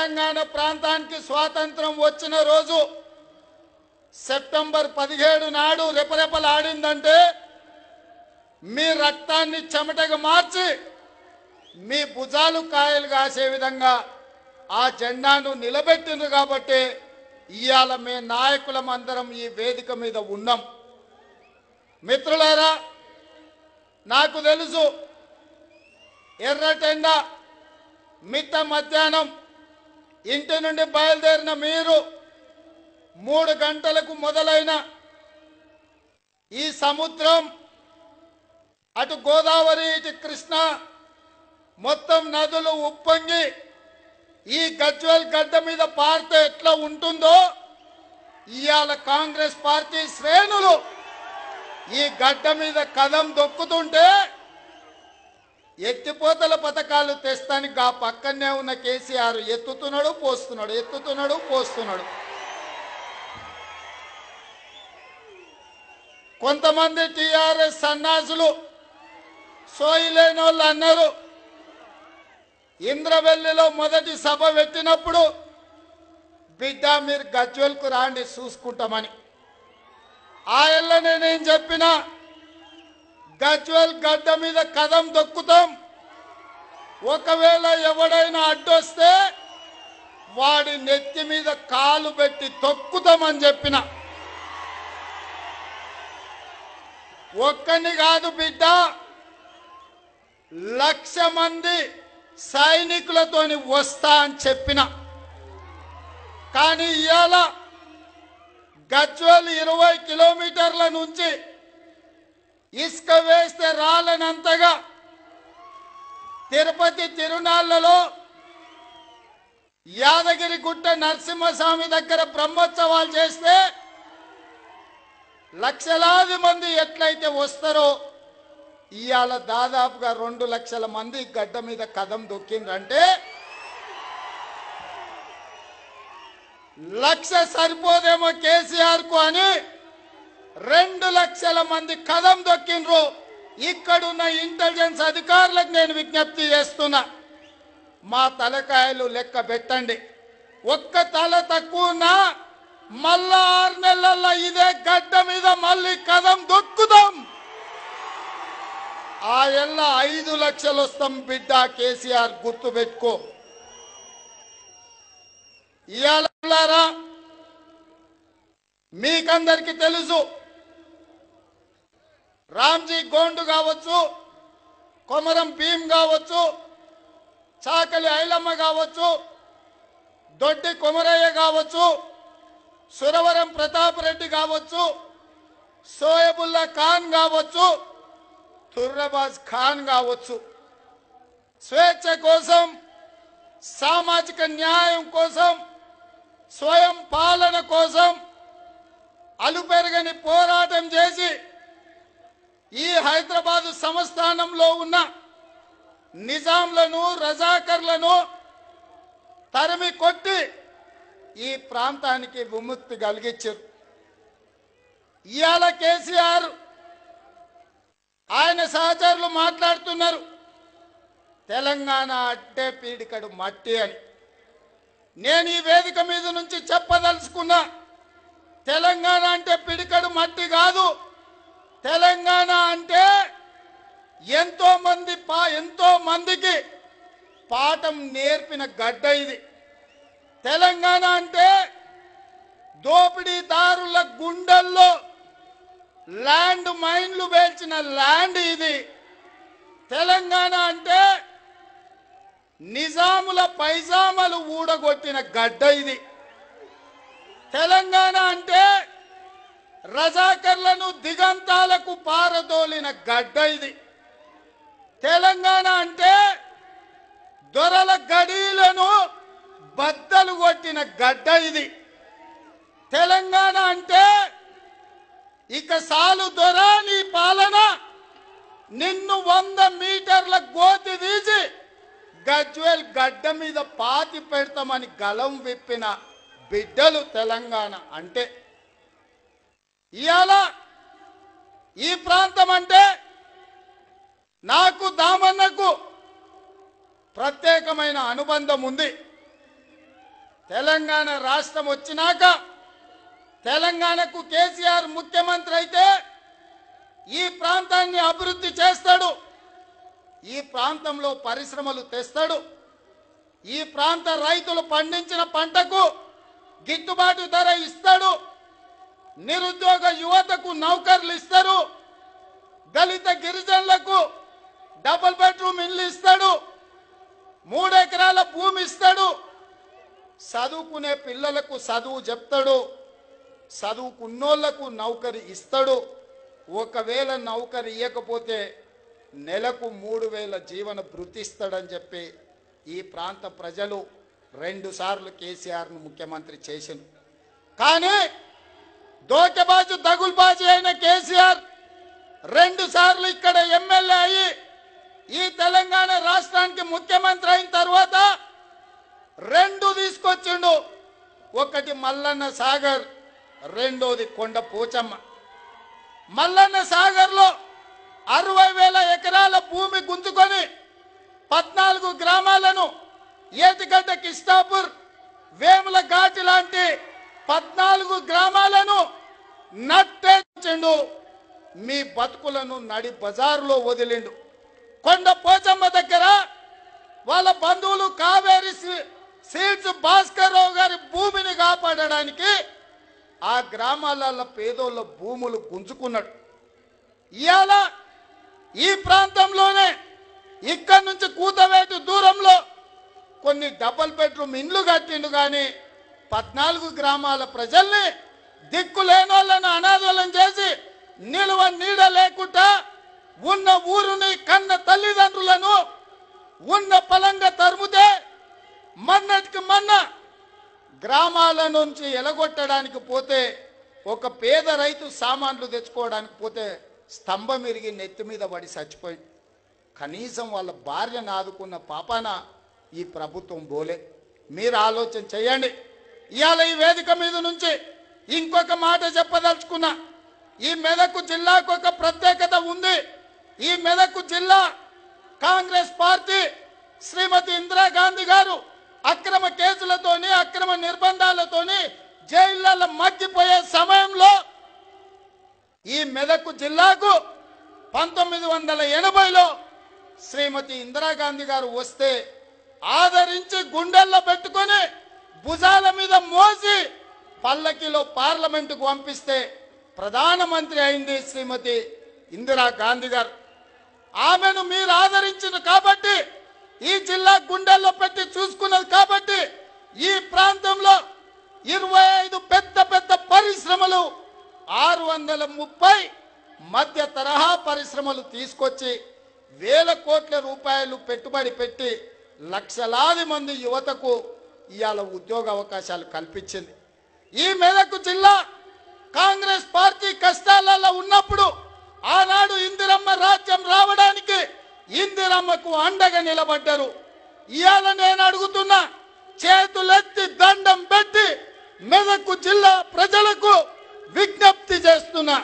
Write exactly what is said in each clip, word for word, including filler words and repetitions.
తెలంగాణ ప్రాంతానికి స్వాతంత్రం వచ్చిన రోజు సెప్టెంబర్ పదిహేడు నాడు రెపరెపలాడిందంటే మీ రక్తాన్ని చెమటగా మార్చి మీ భుజాలు కాయలు కాసే విధంగా ఆ జెండాను నిలబెట్టిండ్రు కాబట్టి ఇయాల మే నాయకులం అందరం ఈ వేదిక మీద ఉన్నాం. మిత్రులారా, నాకు తెలుసు ఎర్రటెండ మిట్ట మధ్యాహ్నం ఇంటి నుండి బయలుదేరిన మీరు మూడు గంటలకు మొదలైన ఈ సముద్రం అటు గోదావరి ఇటు కృష్ణ మొత్తం నదులు ఉప్పొంగి ఈ గజ్వేల్ గడ్డ మీద పారితే ఎట్లా ఉంటుందో ఇవాళ కాంగ్రెస్ పార్టీ శ్రేణులు ఈ గడ్డ మీద కదం దొక్కుతుంటే ఎత్తిపోతల పథకాలు తెస్తానికి ఆ పక్కనే ఉన్న కేసీఆర్ ఎత్తుతున్నాడు పోస్తున్నాడు ఎత్తుతున్నాడు పోస్తున్నాడు. కొంతమంది టీఆర్ఎస్ సన్నాసులు సోయిలేని వాళ్ళు అన్నారు, ఇంద్రవెల్లిలో మొదటి సభ పెట్టినప్పుడు బిడ్డ మీరు గజ్వేల్కు రాండి చూసుకుంటామని. ఆ ఎల్ల నేనేం చెప్పినా గజ్వేల్ గడ్డ మీద కదం దొక్కుతాం, ఒకవేళ ఎవడైనా అడ్డొస్తే వాడి నెత్తి మీద కాలు పెట్టి తొక్కుతామని చెప్పిన. ఒక్కని కాదు బిడ్డ, లక్ష మంది సైనికులతోని వస్తా అని చెప్పిన. కానీ ఇవాళ గజ్వేల్ ఇరవై కిలోమీటర్ల నుంచి ఇసుక వేస్తే రాలనంతగా తిరుపతి తిరునాళ్లలో యాదగిరి గుట్ట నరసింహస్వామి దగ్గర బ్రహ్మోత్సవాలు చేస్తే లక్షలాది మంది ఎట్లయితే వస్తారో ఇవాళ దాదాపుగా రెండు లక్షల మంది గడ్డ మీద కదం దొక్కిండ్రంటే లక్ష సరిపోదేమో కేసీఆర్ కు అని రెండు లక్షల మంది కదం దొక్కిండ్రు. ఇక్కడున్న ఇంటెలిజెన్స్ అధికారులకు నేను విజ్ఞప్తి చేస్తున్నా, మా తలకాయలు లెక్క పెట్టండి. ఒక్క తల తక్కువన్నా మళ్ళా ఆరు నెలల్లో ఇదే గడ్డ మీద మళ్ళీ కదం దొక్కుదాం. ఆ ఎల్ల ఐదు లక్షలు వస్తాం బిడ్డ, కేసీఆర్ గుర్తు పెట్టుకో. ఇయాలరా మీకందరికి తెలుసు, రామ్జీ గోండు కావచ్చు, కొమరం భీమ్ కావచ్చు, చాకలి ఐలమ్మ కావచ్చు, దొడ్డి కొమరయ్య కావచ్చు, సురవరం ప్రతాప్ రెడ్డి కావచ్చు, సోయబుల్లా ఖాన్ కావచ్చు, తుర్రబాజ్ ఖాన్ కావచ్చు, స్వేచ్ఛ కోసం, సామాజిక న్యాయం కోసం, స్వయం పాలన కోసం అలుపెరగని పోరాటం చేసి ఈ హైదరాబాదు సంస్థానంలో ఉన్న నిజాంలను రజాకర్లను తరిమి కొట్టి ఈ ప్రాంతానికి విముక్తి కలిగించారు. ఇవాళ కేసీఆర్ ఆయన సహచరులు మాట్లాడుతున్నారు తెలంగాణ అంటే పీడికడు మట్టి అని. నేను ఈ వేదిక మీద నుంచి చెప్పదలుచుకున్నా, తెలంగాణ అంటే పిడికడు మట్టి కాదు. తెలంగాణ అంటే ఎంతో మంది పా ఎంతో మందికి పాఠం నేర్పిన గడ్డ ఇది. తెలంగాణ అంటే దోపిడీదారుల గుండెల్లో ల్యాండ్ మైన్లు వేల్చిన ల్యాండ్ ఇది. తెలంగాణ అంటే నిజాముల పైజామలు ఊడగొట్టిన గడ్డ ఇది. తెలంగాణ అంటే రజాకర్లను దిగంతాలకు పారదోలిన గడ్డ ఇది. తెలంగాణ అంటే దొరల గడీలను బద్దలు కొట్టిన గడ్డ ఇది. తెలంగాణ అంటే ఇక సాలు దొర నీ పాలన, నిన్ను వంద మీటర్ల గోతి తీసి గజ్వేల్ గడ్డ మీద పాతి పెడతామని గలం విప్పిన బిడ్డలు తెలంగాణ అంటే. ఇయాల ఈ ప్రాంతం అంటే నాకు దామన్నకు ప్రత్యేకమైన అనుబంధం ఉంది. తెలంగాణ రాష్ట్రం వచ్చినాక తెలంగాణకు కేసీఆర్ ముఖ్యమంత్రి అయితే ఈ ప్రాంతాన్ని అభివృద్ధి చేస్తాడు, ఈ ప్రాంతంలో పరిశ్రమలు తెస్తాడు, ఈ ప్రాంత రైతులు పండించిన పంటకు గిట్టుబాటు ధర ఇస్తాడు, నిరుద్యోగ యువతకు నౌకర్లు ఇస్తారు, దళిత గిరిజనులకు డబుల్ బెడ్రూమ్ ఇల్లు ఇస్తాడు, మూడెకరాల భూమి ఇస్తాడు, చదువుకునే పిల్లలకు చదువు చెప్తాడు, చదువుకున్నోళ్లకు నౌకరి ఇస్తాడు. ఒకవేళ నౌకరి ఇవ్వకపోతే నెలకు మూడు వేల జీవన భృతి ఇస్తాడని చెప్పి ఈ ప్రాంత ప్రజలు రెండు సార్లు కేసీఆర్ను ముఖ్యమంత్రి చేసిండు. కానీ దోకెబాజు దగుల్బాజీ అయిన కేసీఆర్ రెండు సార్లు ఇక్కడ ఎమ్మెల్యే అయ్యి ఈ తెలంగాణ రాష్ట్రానికి ముఖ్యమంత్రి అయిన తర్వాత రెండు తీసుకొచ్చిండు. ఒకటి మల్లన్న సాగర్, రెండోది కొండ పోచమ్మ. మల్లన్న సాగర్ లో అరవై వేల ఎకరాల భూమి గుంజుకొని పద్నాలుగు గ్రామాలను ఏటిగడ్డ కిష్టాపూర్ వేముల ఘాటి లాంటి పద్నాలుగు గ్రామాలను నట్టేచిండు. మీ బతుకులను నడి బజారులో వదిలిండు. కొండ పోచమ్మ దగ్గర వాళ్ళ బంధువులు కావేరి సీడ్స్ భాస్కర్ రావు గారి భూమిని కాపాడడానికి ఆ గ్రామాల పేదోళ్ళ భూములు గుంజుకున్నాడు. ఇవాళ ఈ ప్రాంతంలోనే ఇక్కడి నుంచి కూతవేటు దూరంలో కొన్ని డబుల్ బెడ్రూమ్ ఇండ్లు కట్టిండు. కానీ పద్నాలుగు గ్రామాల ప్రజల్ని దిక్కు లేనోళ్ళను అనాథోళం చేసి నిలువ నీడ లేకుండా ఉన్న ఊరుని కన్న తల్లిదండ్రులను ఉన్న పలంగా తరుముతే మన్నటికి మన్న గ్రామాల నుంచి ఎలగొట్టడానికి పోతే ఒక పేద రైతు సామాన్లు తెచ్చుకోవడానికి పోతే స్తంభం ఇరిగి నెత్తి మీద పడి చచ్చిపోయింది. కనీసం వాళ్ళ భార్యను ఆదుకున్న పాపాన ఈ ప్రభుత్వం బోలే. మీరు ఆలోచన చేయండి. ఇవాళ ఈ వేదిక మీద నుంచి ఇంకొక మాట చెప్పదలుచుకున్నా. ఈ మెదక్ జిల్లాకు ఒక ప్రత్యేకత ఉంది. ఈ మెదక్ జిల్లా కాంగ్రెస్ పార్టీ శ్రీమతి ఇందిరాగాంధీ గారు అక్రమ కేసులతోని అక్రమ నిర్బంధాలతోని జైళ్లలో మగ్గిపోయే సమయంలో ఈ మెదక్ జిల్లాకు పంతొమ్మిది వందల ఎనభైలో శ్రీమతి ఇందిరాగాంధీ గారు వస్తే ఆదరించి గుండెల్లో పెట్టుకొని భుజాల మీద మోసి పల్లకిలో పార్లమెంటుకు పంపిస్తే ప్రధానమంత్రి అయింది శ్రీమతి ఇందిరాగాంధీ గారు. ఆమెను మీరు ఆదరించిన కాబట్టి, ఈ జిల్లా గుండెల్లో పెట్టి చూసుకున్నది కాబట్టి ఈ ప్రాంతంలో ఇరవై ఐదు పెద్ద పెద్ద పరిశ్రమలు, ఆరు వందల ముప్పై మధ్య తరహా పరిశ్రమలు తీసుకొచ్చి వేల కోట్ల రూపాయలు పెట్టుబడి పెట్టి లక్షలాది మంది యువతకు ఇవాళ ఉద్యోగ అవకాశాలు కల్పించింది. ఈ మెదక్ జిల్లా కాంగ్రెస్ పార్టీ కష్టాలలో ఉన్నప్పుడు ఆనాడు ఇందిరమ్మ రాజ్యం రావడానికి ఇందిరమ్మకు అండగా నిలబడ్డారు. ఇవాళ నేను అడుగుతున్నా, చేతులెత్తి దండం పెట్టి మెదక్ జిల్లా ప్రజలకు విజ్ఞప్తి చేస్తున్నా.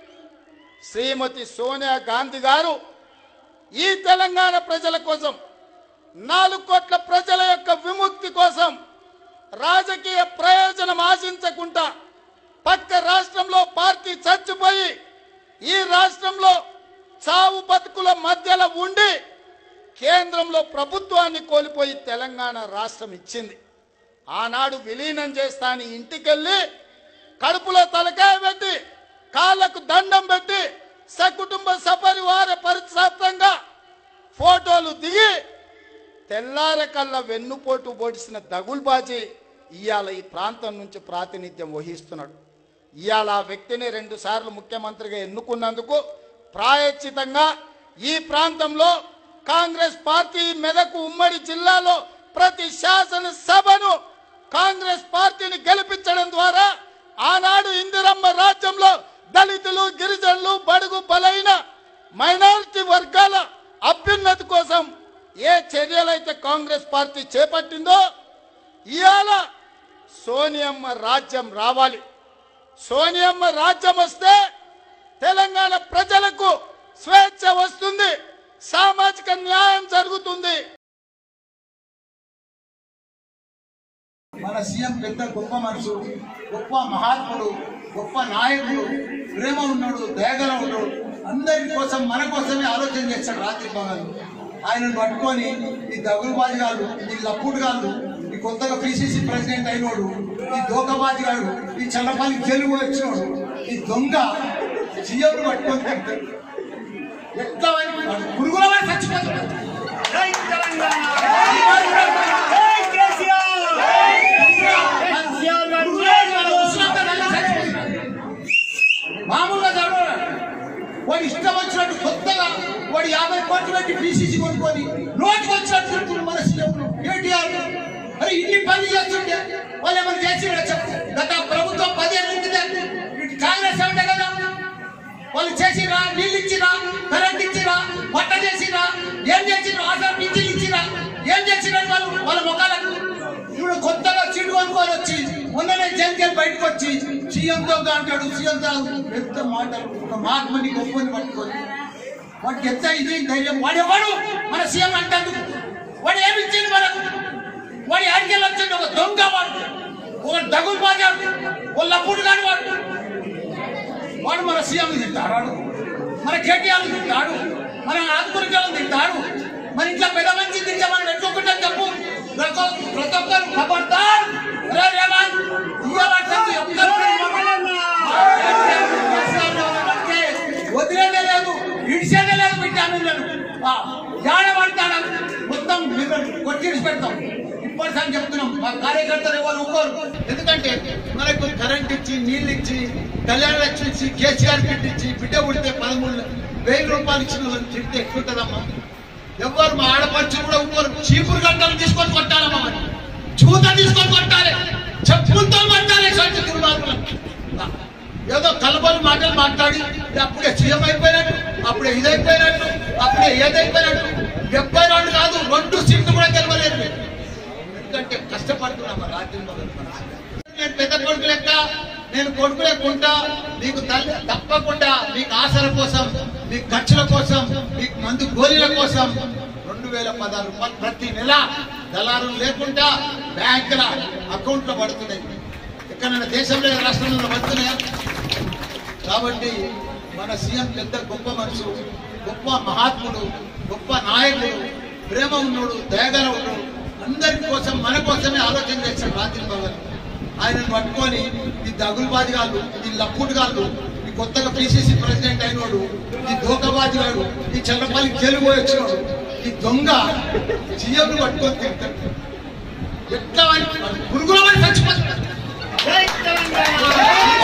శ్రీమతి సోనియా గాంధీ గారు ఈ తెలంగాణ ప్రజల కోసం, నాలుగు కోట్ల ప్రజల యొక్క విముక్తి కోసం రాజకీయ ప్రయోజనం ఆశించకుండా పక్క రాష్ట్రంలో పార్టీ చచ్చిపోయి ఈ రాష్ట్రంలో చావు బతుకుల మధ్యలో ఉండి కేంద్రంలో ప్రభుత్వాన్ని కోల్పోయి తెలంగాణ రాష్ట్రం ఇచ్చింది. ఆనాడు విలీనం చేస్తా అని ఇంటికెళ్ళి కడుపులో తలకాయ పెట్టి కాళ్లకు దండం పెట్టి సకుటుంబ సపరివార పరిశాప్తంగా ఫోటోలు దిగి తెల్లార కల్లా వెన్నుపోటు పొడిసిన దగుల్బాజీ ఇవాళ ఈ ప్రాంతం నుంచి ప్రాతినిధ్యం వహిస్తున్నాడు. ఇవాళ ఆ వ్యక్తిని రెండు సార్లు ముఖ్యమంత్రిగా ఎన్నుకున్నందుకు ప్రాయశ్చితంగా ఈ ప్రాంతంలో కాంగ్రెస్ పార్టీ మెదక్ ఉమ్మడి జిల్లాలో ప్రతి శాసనసభను కాంగ్రెస్ పార్టీని గెలిపించడం ద్వారా ఆనాడు ఇందిరమ్మ రాజ్యంలో దళితులు, గిరిజనులు, బడుగు బలైన మైనారిటీ వర్గాల అభ్యున్నతి కోసం ఏ చర్యలైతే కాంగ్రెస్ పార్టీ చేపట్టిందో ఇవాళ సోనియమ్మ రాజ్యం రావాలి. సోనియమ్మ రాజ్యం వస్తే తెలంగాణ ప్రజలకు స్వేచ్ఛ వస్తుంది, సామాజిక న్యాయం జరుగుతుంది. మన సీఎం పెద్ద గొప్ప మనసు, గొప్ప మహాత్ముడు, గొప్ప నాయకుడు, ప్రేమ ఉన్నాడు, దయగల ఉన్నాడు. అందరి కోసం మన కోసమే ఆలోచన చేస్తాడు రాత్రి పగలు. ఆయనను పట్టుకొని ఈ దగులుబాజిగాళ్ళు, ఈ లప్పుడుగాళ్ళు, ఈ కొత్తగా పిసిసి ప్రెసిడెంట్ అయినోడు, ఈ దోకబాజిగాడు, ఈ చల్లపల్లి జైలు వచ్చినోడు, ఈ దొంగ సీఎం పట్టుకొని తింటాడు. ఎట్లా పురుగుల వాడు చచ్చిపోతాడు. మామూలుగా చదవడు వాడు ఇష్టం వచ్చినట్టు కొత్తగా వాడు యాభై కోట్లు పెట్టి పిసిసి కొనుక్కొని నోటికి వచ్చినట్టు చెప్తున్నారు మన సీఎం కేటీఆర్. మరి ఇన్ని పనులు చేస్తుంటే వాళ్ళు ఏమైనా చేసి చెప్పు. గత ప్రభుత్వం పదిహేను నుంచి కాంగ్రెస్ ఉండే కదా, వాళ్ళు చేసిరా, నీళ్ళు ఇచ్చిరా, కరెంట్ ఇచ్చిరా, పట్ట చేసిరా, ఏం చేసిరా, ఆధార్ పింఛన్లు ఇచ్చిరా, ఏం చేసిరా వాళ్ళు వాళ్ళ ముఖాలకు. ఇప్పుడు కొత్తగా చీడు కొనుక్కొని వచ్చి మొన్ననే జైలుకి బయటకు వచ్చి సీఎంతో అంటాడు. సీఎంతో పెద్ద మాటలు, ఒక మహాత్మని గొప్పని పట్టుకొని వాడికి ఎంత ఇది ధైర్యం. వాడు ఎవడు మన సీఎం అంటాడు? వాడు ఏమి ఇచ్చింది మనకు? వాడు ఆడికెళ్ళి వచ్చింది ఒక దొంగ, వాడు ఒక దగులు బాజాడు, ఒక లప్పుడు కాని వాడు. వాడు మన సీఎం తింటాడు, మన కేటీఆర్ తింటాడు, మన ఆత్మరికాలను తింటాడు. మన ఇంట్లో పెద్ద మంచి తింటే మనం ఎట్టుకుంటాం చెప్పు. ప్రతి ఒక్కరు ఖబర్దార్ వదిలేదే లేదు, ఇడిసేదే లేదు. విటామిన్లను ఏడబడతాడు మొత్తం కొట్టి పెడతాం. ఇప్పటిసారి చెప్తున్నాం, మా కార్యకర్తలు ఎవరు ఊరుకోరు. ఎందుకంటే మనకు కరెంట్ ఇచ్చి, నీళ్ళు ఇచ్చి, కళ్యాణ లక్ష్మి ఇచ్చి, కేసీఆర్ కిట్ ఇచ్చి, బిడ్డ పుడితే పదమూడు వెయ్యి రూపాయలు ఇచ్చిన వాళ్ళని తిడితే ఎక్కుంటుందమ్మా. ఎవరు మా ఆడపడుచు కూడా ఊరు చీపురు గంటలు తీసుకొని కొట్టాలమ్మా, మరి చూత తీసుకొని కొట్టాలి, చెప్పులతో కొట్టాలి. సొంత దుర్మార్గులు ఏదో కలబలు మాటలు మాట్లాడి అప్పుడే సీఎం అయిపోయినట్టు, అప్పుడే ఇదైపోయినట్టు, అప్పుడే ఏదైపోయినట్టు. డెబ్బై రెండు కాదు, రెండు సీట్లు కూడా గెలవలేదు. ఎందుకంటే కష్టపడుతున్నాం రాజ్యం. నేను పెద్ద కొడుకు లెక్క, నేను కొడుకు లేకుండా మీకు తల్లి తప్పకుండా మీకు ఆశల కోసం, మీకు ఖర్చుల కోసం, మీకు మందు గోళీల కోసం రెండు వేల పదహారు రూపాయలు ప్రతి నెల దళారులు లేకుండా బ్యాంకుల అకౌంట్ లో పడుతున్నాయి. ఎక్కడైనా దేశంలో రాష్ట్రంలో పడుతున్నాయా? కాబట్టి మన సీఎం పెద్ద గొప్ప మనసు, గొప్ప మహాత్ముడు, గొప్ప నాయకుడు, ప్రేమ ఉన్నాడు, దయగల ఉన్నాడు. అందరి కోసం మన కోసమే ఆలోచన చేస్తాడు రాత్రి పగలు. ఆయనను పట్టుకొని ఈ దగులుబాజిగాళ్ళు, ఈ లప్పుడుగాళ్ళు, ఈ కొత్తగా పిసిసి ప్రెసిడెంట్ అయినోడు, ఈ దోకబాజిగాడు, ఈ చల్లపల్లి జైలు వచ్చినోడు, ఈ దొంగ సీఎం పట్టుకొని తింటాడు. ఎట్లా పురుగుల వాడు చచ్చిపోతాడు.